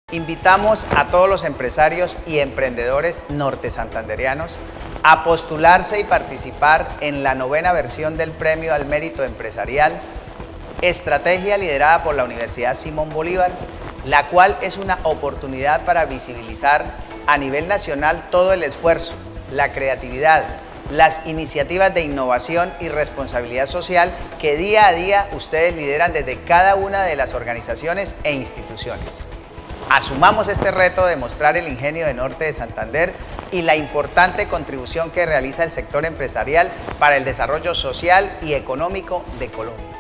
Invitamos a todos los empresarios y emprendedores norte santandereanos a postularse y participar en la 9ª versión del Premio al Mérito Empresarial, estrategia liderada por la Universidad Simón Bolívar, la cual es una oportunidad para visibilizar a nivel nacional todo el esfuerzo, la creatividad, las iniciativas de innovación y responsabilidad social que día a día ustedes lideran desde cada una de las organizaciones e instituciones. Asumamos este reto de mostrar el ingenio de Norte de Santander y la importante contribución que realiza el sector empresarial para el desarrollo social y económico de Colombia.